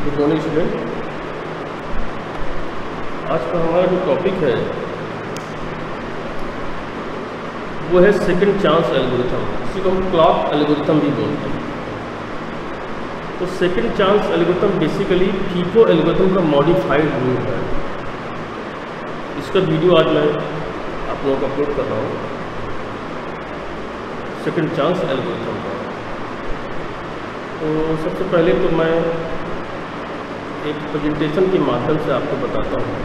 Good morning student. आज का हमारा जो टॉपिक है वो है सेकंड चांस एल्गोरिथम, इसी को हम क्लॉक एल्गोरिथम भी बोलते हैं। तो second chance algorithm basically FIFO algorithm का मॉडिफाइड रूप है। इसका वीडियो आज मैं आप लोगों को अपलोड कर रहा हूँ, सेकंड चांस एल्गोरिथम का। तो सबसे पहले तो मैं एक प्रेजेंटेशन के माध्यम से आपको बताता हूँ।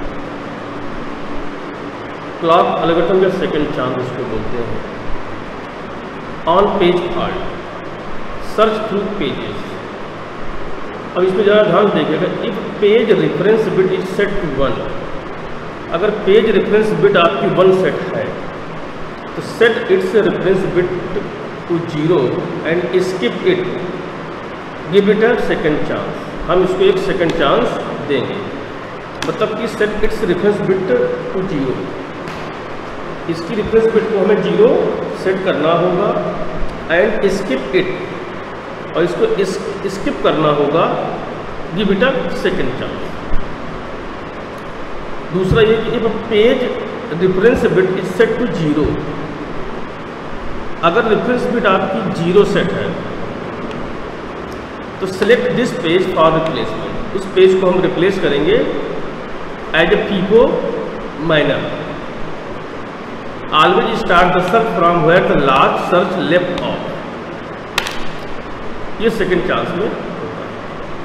क्लॉक एल्गोरिथम या सेकंड चांस इसको बोलते हैं। On page fault, search through pages. अब इसमें ज़रा ध्यान देखिएगा, if page reference bit is set to 1, अगर पेज रेफरेंस बिट आपकी 1 सेट है तो set its reference bit to 0 and skip it, give it a second chance. हम इसको एक सेकंड चांस देंगे, मतलब कि set its reference bit to 0, इसकी रेफरेंस बिट को हमें 0 सेट करना होगा एंड स्किप इट, और इसको स्किप करना होगा, give it a second chance. दूसरा ये कि if page reference bit is set to 0, अगर रेफरेंस बिट आपकी 0 सेट है तो select this page for replacement, उस पेज को हम रिप्लेस करेंगे as a FIFO manner. Always start the search from where the last search left off. ये second chance में होता है।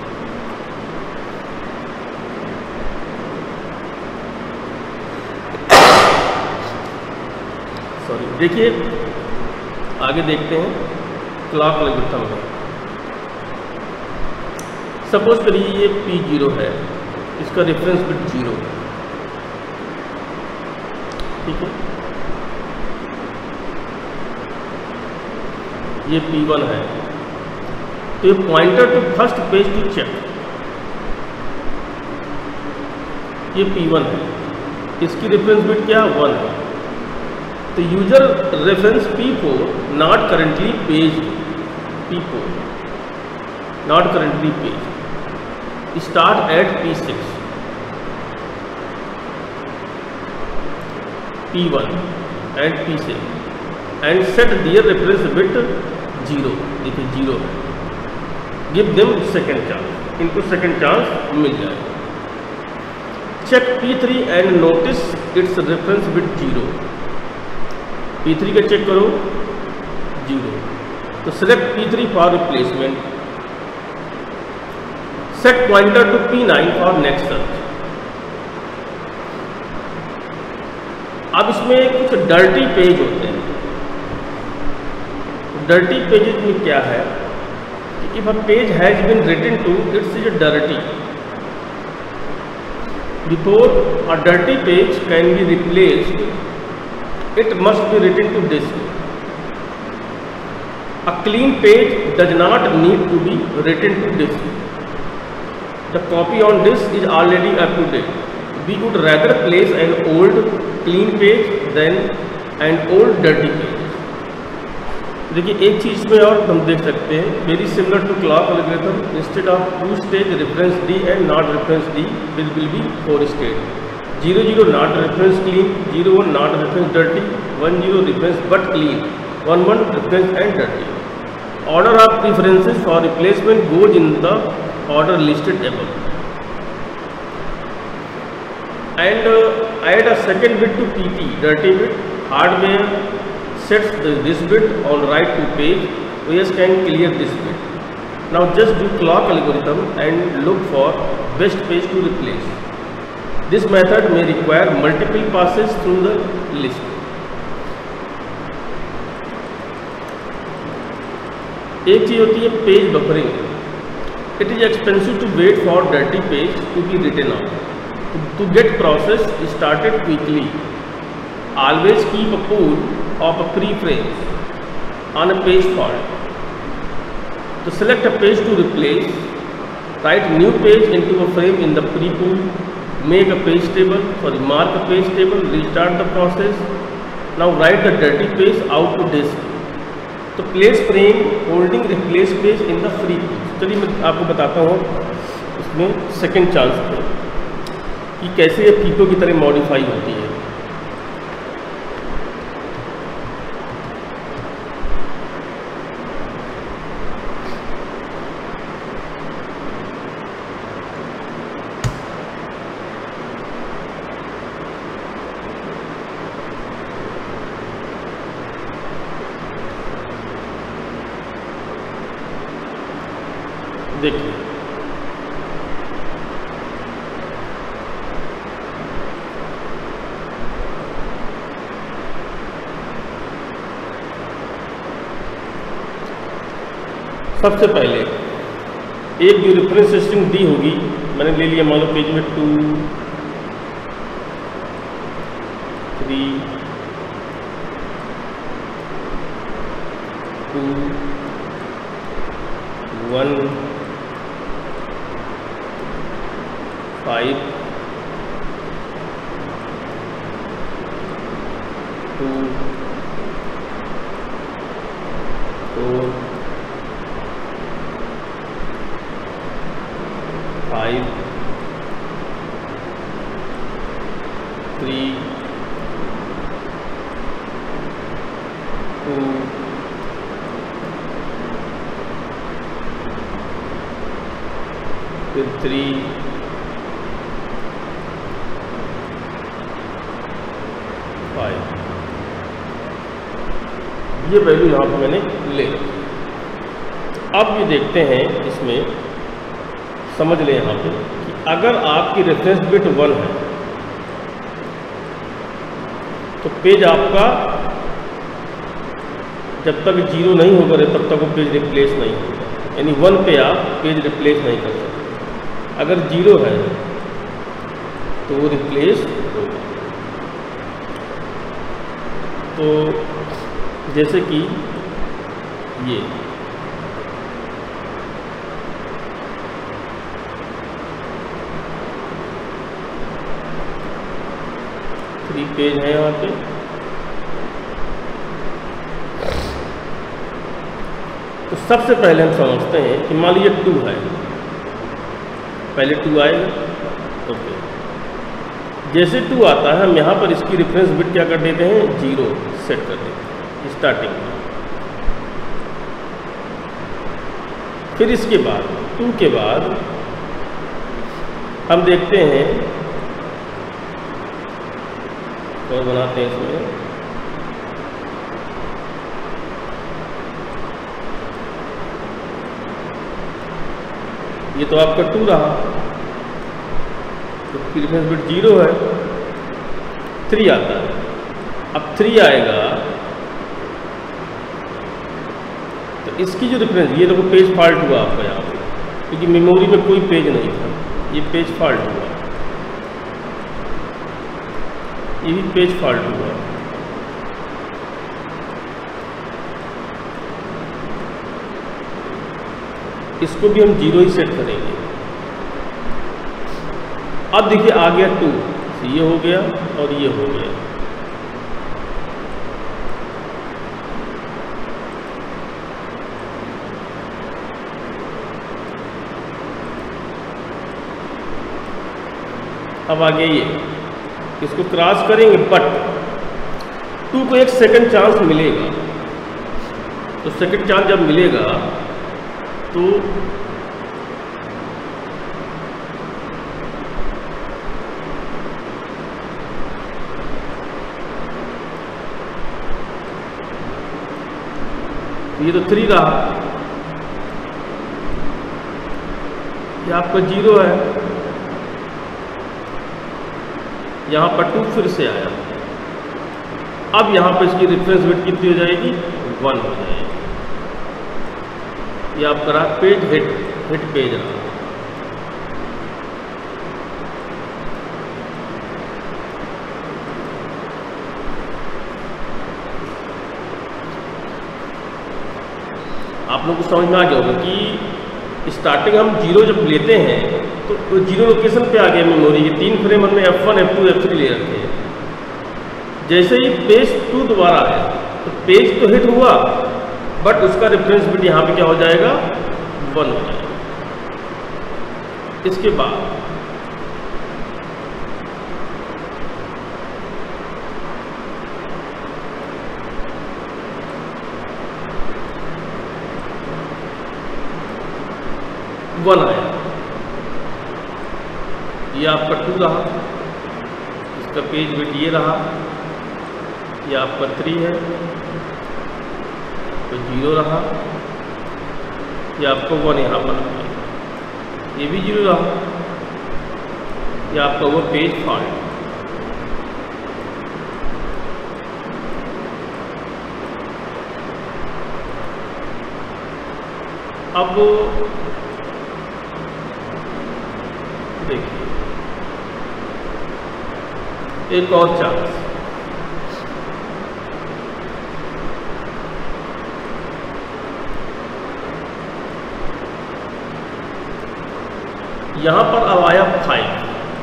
सॉरी, देखिए आगे देखते हैं क्लॉक एल्गोरिथम में। सपोज करिए ये P0 है, इसका रेफरेंस बिट 0, ठीक है। ये P1 है, तो ये pointer to first page to check, ये P1 है, इसकी रेफरेंस बिट क्या 1 है। तो user reference P4 not currently page, P4 not currently page, start at P6, P1 and P6 and set their reference bit 0, देखिए 0 है, give them second chance, इनको second chance मिल जाए। check P3 and notice its reference bit 0, P3 का check करो 0, तो select P3 for replacement, set pointer to P9 for next search। अब इसमें कुछ डर्टी पेज होते हैं। डर्टी पेजेस में क्या है कि if a page has been written to, its is dirty. Before a dirty page can be replaced, it must be written to disk. A clean page does not need to be written to disk. The copy on disk is already up to date. We would rather place an old clean page than an old dirty page. देखिए एक चीज़ में और हम देख सकते हैं, very similar to clock algorithm, instead of 2 stage reference D and not reference D will be 4 stage. 00 not reference clean, 01 not reference dirty, 10 reference but clean, 11 reference and dirty. Order of preferences for replacement goes in the order listed above, and add a second bit to PT, dirty bit. Hardware sets this bit on write to page, OS can clear this bit. Now just do clock algorithm and look for best page to replace. This method may require multiple passes through the list. एक चीज होती है page buffering. It is expensive to wait for dirty page to be written out. To get process started quickly, always keep a pool of free frames on a page fault. To select a page to replace, write new page into a frame in the free pool, make a page table, mark a page table, restart the process. Now write the dirty page out to disk. तो place frame holding replace page in the free. चलिए मैं आपको बताता हूँ इसमें second chance पे कि कैसे ये फीतो की तरह मॉडिफाई होती है। देखिए सबसे पहले एक जो रेफरेंस स्ट्रिंग दी होगी, मैंने ले लिया मान लो पेज में 2, 3, 2, 1, 5, 2, 4, 5, 3, 2, 3, 5, ये वैल्यू यहाँ पर मैंने ले रखी। अब ये देखते हैं, इसमें समझ लें यहाँ पे कि अगर आपकी रेफरेंस बिट 1 है तो पेज आपका जब तक 0 नहीं होगा तब तक वो पेज रिप्लेस नहीं होगा, यानी 1 पे आप पेज रिप्लेस नहीं कर सकते। अगर 0 है तो वो रिप्लेस होगा। तो जैसे कि ये पेज है यहाँ पे, तो सबसे पहले हम समझते हैं कि मान लीजिए 2 है, पहले 2 आएगा। ओके, जैसे 2 आता है हम यहाँ पर इसकी रेफरेंस बिट क्या कर देते हैं, 0 सेट कर देते हैं स्टार्टिंग में। फिर इसके बाद 2 के बाद हम देखते हैं और बनाते हैं इसमें, ये तो आपका 2 रहा, तो रेफरेंस बिट 0 है। 3 आता है, अब 3 आएगा तो इसकी जो रेफरेंस, ये देखो पेज फॉल्ट हुआ आपका यहाँ पे, क्योंकि मेमोरी में कोई पेज नहीं था, ये पेज फॉल्ट हुआ, ये भी पेज फॉल्ट हुआ। इसको भी हम 0 ही सेट करेंगे। अब देखिए आ गया 2, ये हो गया और ये हो गया। अब आगे ये इसको क्रॉस करेंगे, बट 2 को एक सेकंड चांस मिलेगा। तो सेकंड चांस जब मिलेगा तो ये तो 3 रहा, ये आपका 0 है, यहाँ पर 2 फिर से आया। अब यहाँ पर इसकी रेफरेंस बिट कितनी हो जाएगी, 1 हो जाएगी। ये आपका रहा पेज हिट पेज रहा। आप लोग को समझ में आ गया होगा कि स्टार्टिंग हम 0 जब लेते हैं तो 0 लोकेशन पे आ गया मेमोरी के 3 फ्रेम हमने F1, F2, F3 ले रखे हैं। जैसे ही पेज 2 दोबारा आया तो पेज तो हिट हुआ, बट उसका रेफरेंस बिट यहाँ पे क्या हो जाएगा, 1 हो जाएगा। इसके बाद वन आया, ये आपका 2 रहा, इसका पेज वेट ये रहा, ये आपका 3 है, तो 0 रहा, ये आपका 1 यहाँ पर आ गया, ये भी 0 रहा, ये आपका वो पेज फॉल्ट। अब देखिए एक और चांस, यहां पर अब आया 5,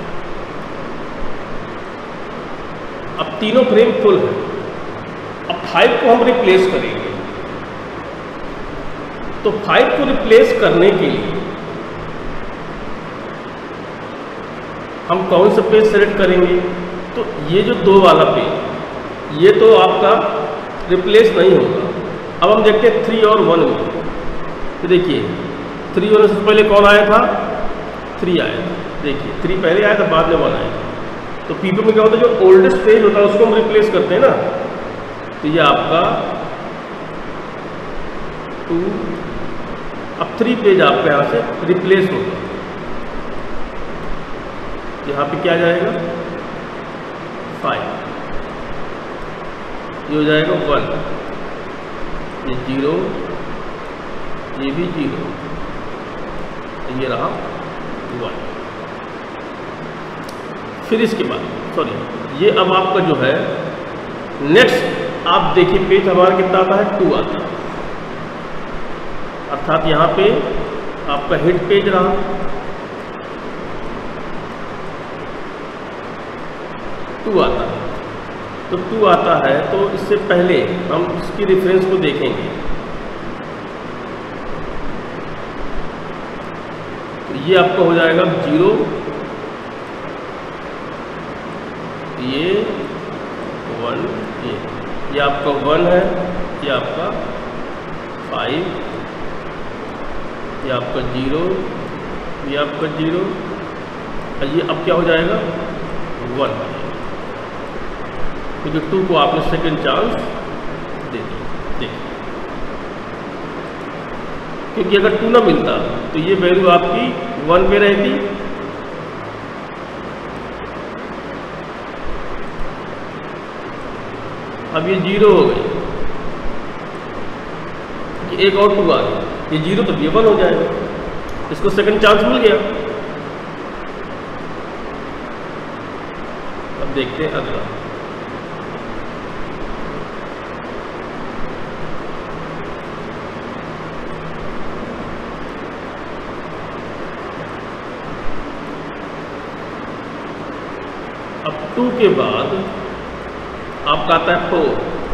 अब तीनों फ्रेम फुल है, अब 5 को हम रिप्लेस करेंगे। तो 5 को रिप्लेस करने के लिए हम कौन सा पेज सेलेक्ट करेंगे? तो ये जो 2 वाला पेज, ये तो आपका रिप्लेस नहीं होगा। अब हम देखते हैं 3 और 1 में। तो देखिए 3 होने से पहले कौन आया था? 3 आया था। देखिए 3 पहले आया था, बाद में 1 आया था। तो P2 में क्या होता है, जो ओल्डेस्ट पेज होता है उसको हम रिप्लेस करते हैं ना। तो ये आपका 2, अब 3 पेज आपका यहाँ से रिप्लेस होगा। यहाँ पे क्या जाएगा? 5, ये हो जाएगा 1, ये 0, ये भी 0, ये रहा 1। फिर इसके बाद सॉरी, ये अब आपका जो है नेक्स्ट, आप देखिए पेज हमारा कितना आता है? 2 आता है, अर्थात यहाँ पे आपका हिट पेज रहा, टू आता है। तो 2 आता है, तो इससे पहले हम इसकी रेफरेंस को देखेंगे। तो ये आपका हो जाएगा 0, ये 1, ये आपका 1 है, ये आपका 5, ये आपका 0, ये आपका 0, और ये अब क्या हो जाएगा? 1। क्योंकि 2 को आपने सेकंड चांस दे दिया। देखिए, क्योंकि अगर 2 ना मिलता तो ये वैल्यू आपकी 1 पे रहती, अब ये 0 हो गई, एक और 2 आ गया, ये 0 तो ये 1 हो जाएगा, इसको सेकंड चांस मिल गया। अब देखते हैं अगला। अब 2 के बाद आपका आता है 4,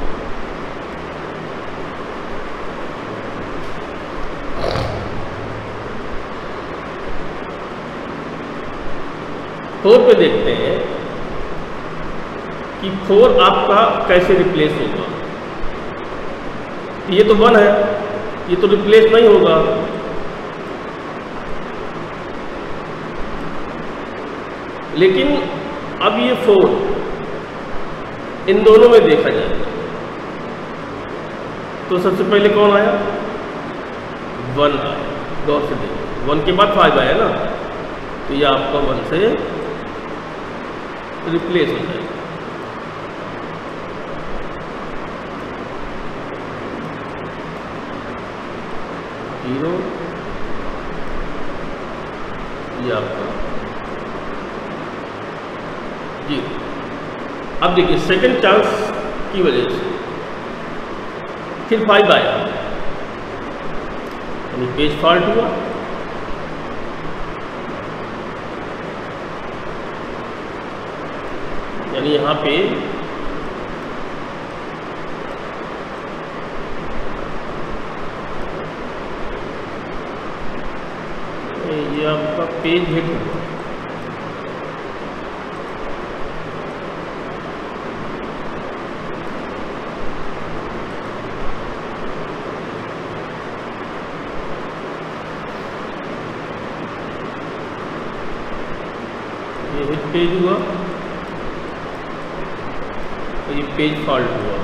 पे देखते हैं कि 4 आपका कैसे रिप्लेस होगा। ये तो 1 है, ये तो रिप्लेस नहीं होगा। लेकिन अब ये 4 इन दोनों में देखा जाए तो सबसे पहले कौन आया? 1 आया। गौर से देखिए, 1 के बाद 5 आया ना, तो ये आपका 1 से रिप्लेस हो जाएगा। जीरो, ये आपका 0। अब देखिए सेकंड चांस की वजह से फिर 5 आया, यानी पेज फॉल्ट हुआ। यानी यहाँ पे ये आपका पेज हिट हुआ। ये हिट पेज हुआ और ये पेज फॉल्ट हुआ।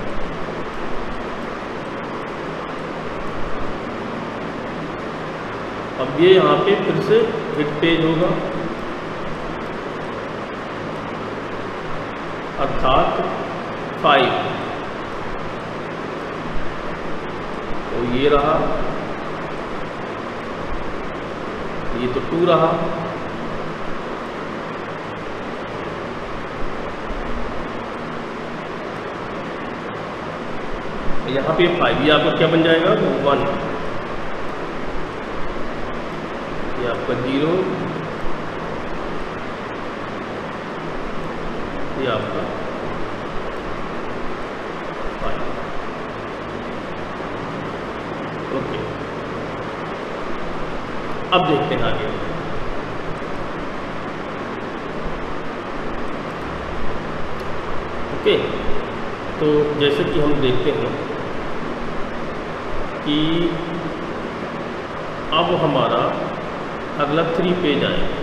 अब ये यहाँ पे फिर से हिट पेज होगा, अर्थात 5। तो ये रहा, ये तो 2 रहा, यहाँ पे 5, ये आपका क्या बन जाएगा 1, ये आपका 0, ये आपका 5। ओके, अब देखते हैं आगे। ओके, तो जैसे कि हम देखते हैं कि अब हमारा अगला 3 पेज आएगा।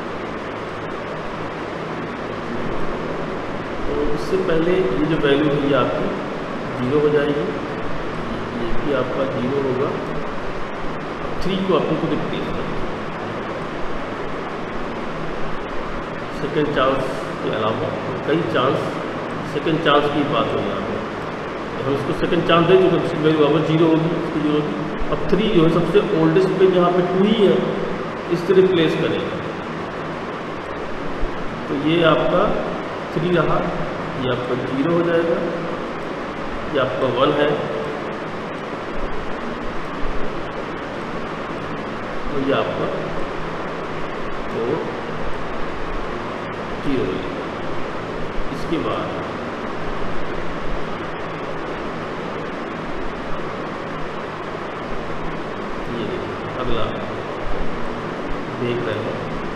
तो इससे पहले ये जो वैल्यू है ये आपकी 0 हो जाएगी, ये भी आपका 0 होगा। 3 को अपन को रिप्लेस करना, सेकेंड चांस के अलावा कई चांस, सेकेंड चांस की बात हो यहाँ पे। हम इसको सेकंड चांस दे चुके, इसकी वैल्यू अब 0 होगी, इसकी 0 होगी। अब 3 जो है सबसे ओल्डेस्ट पे जहाँ पे 2 ही है, इससे रिप्लेस करेंगे। तो ये आपका 3 रहा, ये आपका 0 हो जाएगा, ये आपका 1 है, तो ये आपका 4 0 है। इसके बाद अगला देख रहे हैं।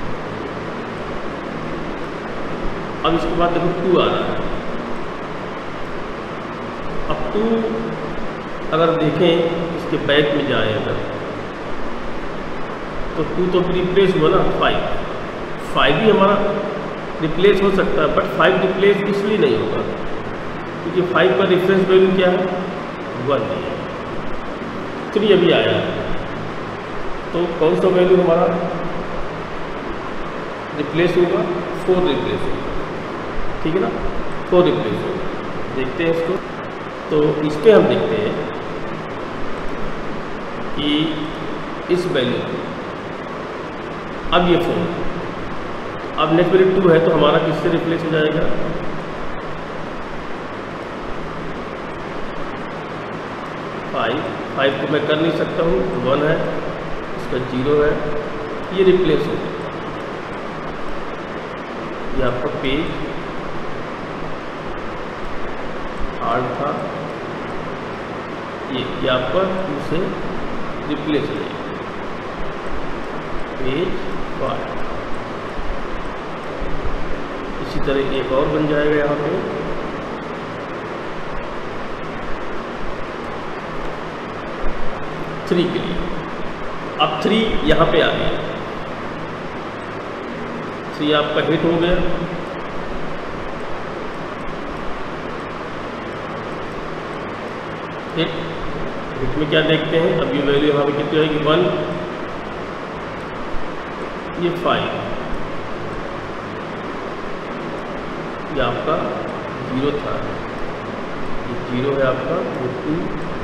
अब इसके बाद देखो 2 आ रहा है। अब 2 अगर देखें इसके बैक में जाए अगर, तो 2 तो रिप्लेस हुआ ना 5 भी हमारा रिप्लेस हो सकता है, बट 5 रिप्लेस इसलिए नहीं होगा क्योंकि 5 का रेफरेंस वैल्यू क्या है 1 नहीं है। 3 अभी आया है, तो कौन सा वैल्यू हमारा रिप्लेस होगा 4 रिप्लेस होगा, ठीक है ना, 4 रिप्लेस होगा। देखते हैं इसको, तो इस पर हम देखते हैं कि इस वैल्यू को अब ये 4, अब नेक्स्ट वैल्यू 2 है, तो हमारा किससे रिप्लेस हो जाएगा 5 को मैं कर नहीं सकता हूँ, 1 है, इसका 0 है, ये रिप्लेस हो गया। ये आपका पेज हार्ड था, ये आपका 2 से रिप्लेस हो जाएगा, पेज 5। इसी तरह एक और बन जाएगा यहाँ पे, थ्री के लिए। अब 3 यहाँ पे आ गया, 3 आपका हिट हो गया। हिट में क्या देखते हैं, अब ये वैल्यू यहाँ पे कितनी आएगी 1, ये 5, ये आपका 0 था, ये 0 है आपका, वो 2।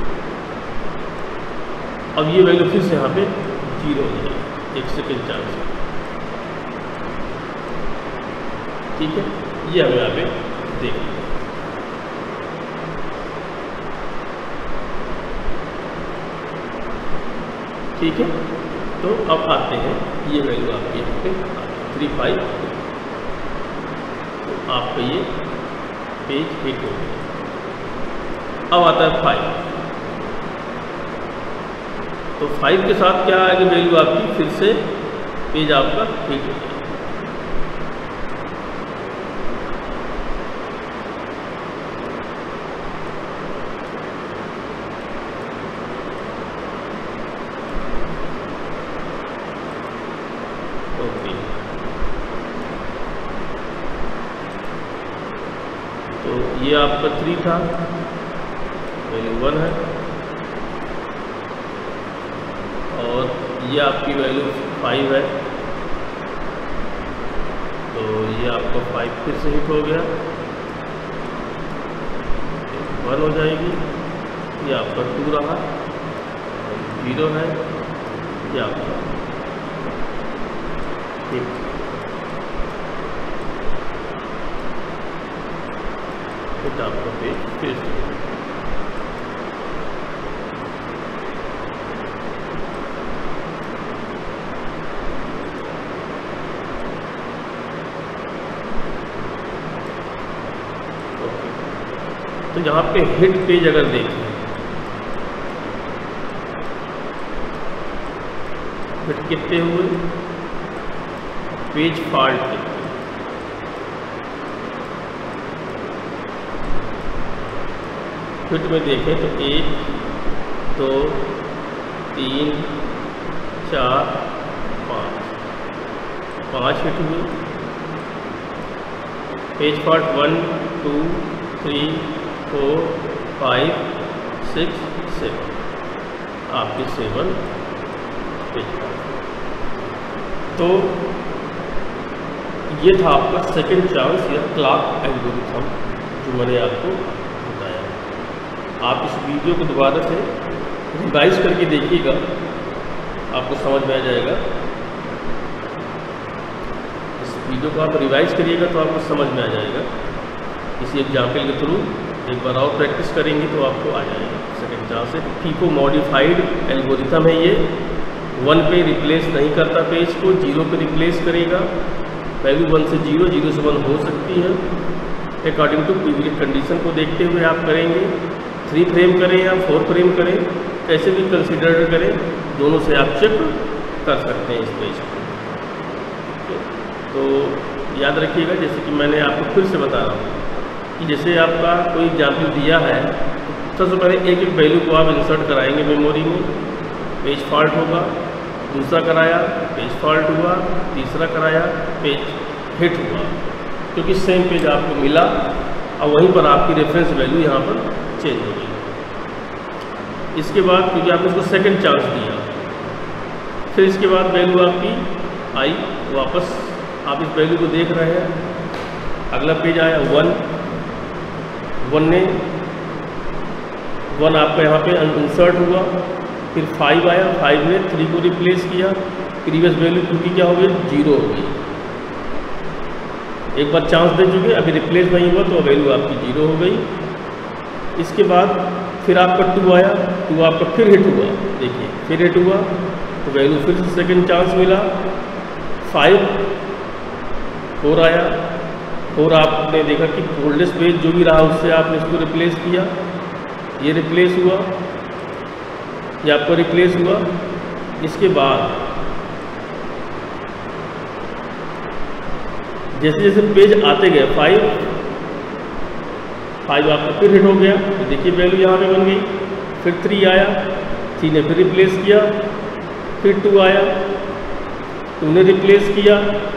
अब ये वैल्यू फिर से यहाँ पे 0 हो जाएगी, 1 सेकेंड चांस, ठीक है। ये हमें यहाँ पे देखिए, ठीक है। तो अब आते हैं, ये वैल्यू आपकी यहाँ पे 3 5, तो आपका ये पेज हिट हो गया। अब आता है 5, तो 5 के साथ क्या आएगी वैल्यू आपकी, फिर से पेज आपका हिट हो जाएगा। ओके, तो ये आपका 3 था, वैल्यू 1 है, और ये आपकी वैल्यू 5 है, तो ये आपका 5 फिर से हिट हो गया, 1 हो जाएगी। ये आपका 2 रहा, 0 है, ये आपका हिट। आपका पेज फिर से तो यहाँ पे हिट पेज अगर देखें, हिट कितने हुए, पेज फॉल्ट कितने, हिट में देखें तो 1 2 3 4 5 हिट हुए। पेज फॉल्ट 1 2 3 4 5 6 7, आपके 7 पेज फॉल्ट। तो ये था आपका सेकंड चांस या क्लॉक एल्गोरिथम जो मैंने आपको बताया। आप इस वीडियो को दोबारा से रिवाइज करके देखिएगा, आपको समझ में आ जाएगा। इस वीडियो को आप रिवाइज करिएगा तो आपको समझ में आ जाएगा। इसी एग्जाम्पल के थ्रू एक बार और प्रैक्टिस करेंगे तो आपको आ जाएगा सेकंड चांस से। FIFO मॉडिफाइड एल्गोरिथम है ये, 1 पे रिप्लेस नहीं करता पेज को, 0 पे रिप्लेस करेगा। वैल्यू 1 से 0, 0 से 1 हो सकती है, अकॉर्डिंग टू प्रीवियस कंडीशन को देखते हुए आप करेंगे। 3 फ्रेम करें या 4 फ्रेम करें, कैसे भी कंसिडर करें, दोनों से आप चेक कर सकते हैं इस पेज को। तो याद रखिएगा, जैसे कि मैंने आपको फिर से बता रहा हूँ कि जैसे आपका कोई एग्जाम्पल दिया है तो सबसे पहले एक वैल्यू को आप इंसर्ट कराएंगे मेमोरी में, पेज फॉल्ट होगा, दूसरा कराया पेज फॉल्ट हुआ, तीसरा कराया पेज हिट हुआ, क्योंकि सेम पेज आपको मिला और वहीं पर आपकी रेफरेंस वैल्यू यहाँ पर चेंज हो गई। इसके बाद क्योंकि आपने उसको सेकंड चांस दिया, फिर इसके बाद वैल्यू आपकी आई वापस, आप इस वैल्यू को देख रहे हैं। अगला पेज आया 1 ने 1 आपका यहाँ पे इंसर्ट हुआ, फिर 5 आया, 5 ने 3 को रिप्लेस किया, प्रीवियस वैल्यू क्योंकि क्या हो गई 0 हो गई। एक बार चांस दे चुके, अभी रिप्लेस नहीं हुआ तो वैल्यू आपकी 0 हो गई। इसके बाद फिर आपका 2 आया, 2 आपका फिर हिट हुआ, देखिए फिर हिट हुआ तो वैल्यू फिर से सेकंड चांस मिला। 5 4 आया, 4 आपने देखा कि ओल्डेस्ट पेज जो भी रहा उससे आपने इसको रिप्लेस किया, ये रिप्लेस हुआ, ये आपको रिप्लेस हुआ। इसके बाद जैसे जैसे पेज आते गए 5 आपका फिर हिट हो गया, तो देखिए वैल्यू यहाँ पे बन गई। फिर 3 आया, 3 ने फिर रिप्लेस किया, फिर 2 आया, 2 ने रिप्लेस किया।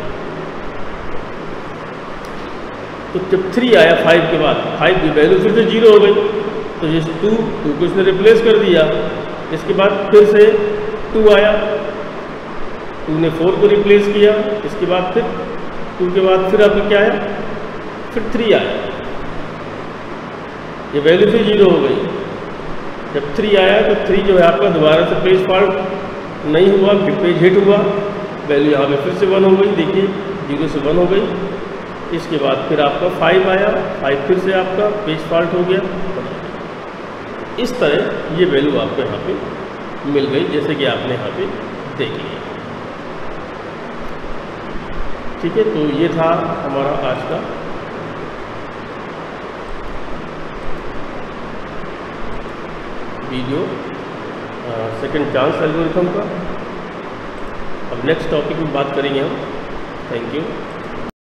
तो जब 3 आया 5 के बाद, 5 की वैल्यू फिर से 0 हो गई, तो जैसे 2 को इसने रिप्लेस कर दिया। इसके बाद फिर से 2 आया, 2 ने 4 को रिप्लेस किया। इसके बाद फिर 2 के बाद फिर आपका क्या आया, फिर 3 आया, ये वैल्यू फिर 0 हो गई। जब 3 आया तो 3 जो है आपका दोबारा से पेज फॉल्ट नहीं हुआ, फिर पेज हिट हुआ, वैल्यू यहाँ पे फिर से 1 हो गई, देखिए 0 से 1 हो गई। इसके बाद फिर आपका 5 आया, 5 फिर से आपका पेज फॉल्ट हो गया। इस तरह ये वैल्यू आपको यहाँ पे मिल गई, जैसे कि आपने यहाँ पे देख लिया। ठीक है, तो ये था हमारा आज का वीडियो सेकंड चांस एल्गोरिथम का। अब नेक्स्ट टॉपिक में बात करेंगे हम। Thank you.